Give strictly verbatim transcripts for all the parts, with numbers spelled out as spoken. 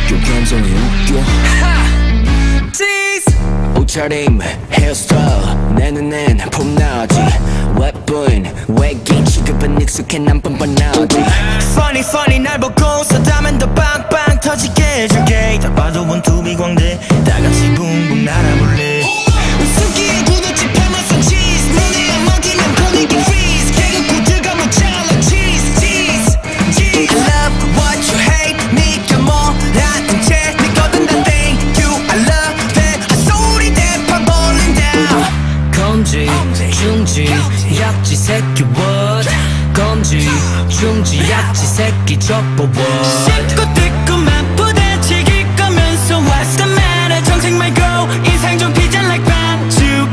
웃겨 감성이 웃겨 옷차림 헤어스타일 내 눈엔 폼나지 웹보인 외계인 취급은 익숙해 난 뻔뻔하지 Funny funny 날 보고 서다면 더 빵빵 터지게 해줄게 다 봐도 원투비 광대 다같이 붕붕 날아볼래 웃음기에 구두집 파마산 치즈 눈에 먹이면 분위기 freeze 개그 코드가 모자라 cheese cheese cheese I love what you hate 네가 뭐라든 채 네 거든 다 thank you I love that 한 소리 대판 벌린다 검지 중지 약지 새끼 what 검지 중지 약지 새끼 적보 what 씹고 뜯고만 부대찌기 거면서 what's the matter 정색 말고 인상 좀 피자 like 반죽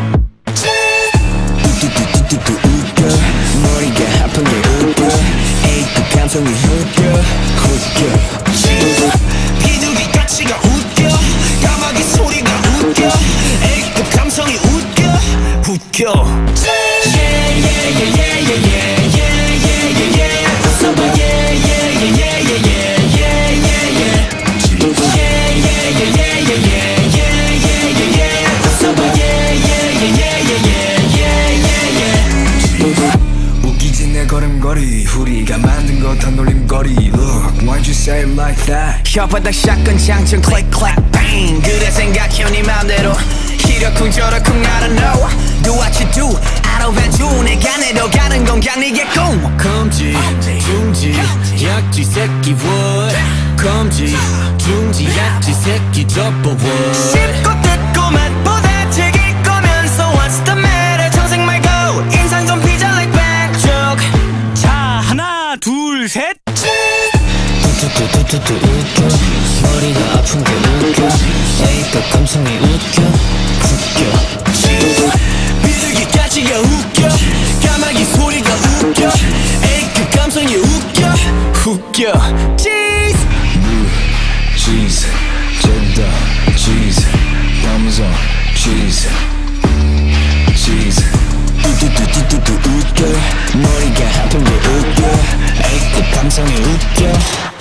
뚜뚜뚜뚜뚜 웃겨 머리가 아픈 게 웃겨 A급 감성이 웃겨 웃겨 비둘기 가치가 웃겨 까마귀 소리가 웃겨 A급 감성이 웃겨 웃겨 Yeah yeah yeah yeah yeah yeah yeah yeah yeah 웃어봐 yeah yeah yeah yeah yeah yeah yeah yeah yeah yeah yeah yeah yeah yeah yeah yeah yeah 웃어봐 yeah yeah yeah yeah yeah yeah yeah yeah 웃기지 내 걸음걸이 우리가 만든 거 다 놀림거리 Look why'd you say it like that 혓바닥 샷건 장전 click click bang 그래 생각해 네 맘대로 이러쿵 저러쿵 I don't know Do what you do I don't bet you 내가 내려가는 건 그냥 네게 꿈 검지 중지 약지 새끼 what 검지 중지 약지 새끼 접어 what 씹고 뜯고만 부대찌기 거면서 What's the matter 정색 말고 인상 좀 피자 like 반죽 자 하나 둘 셋 뚜뚜뚜뚜뚜 웃겨 머리가 아픈 게 웃겨 A급 감성이 웃겨 웃겨 비둘기까지가 웃겨 까마귀 소리가 웃겨 A급 감성이 웃겨 웃겨 Cheese Cheese cheddar cheese 감성 cheese cheese 뚜뚜뚜뚜뚜 웃겨 머리가 아픈 게 웃겨 A급 감성이 웃겨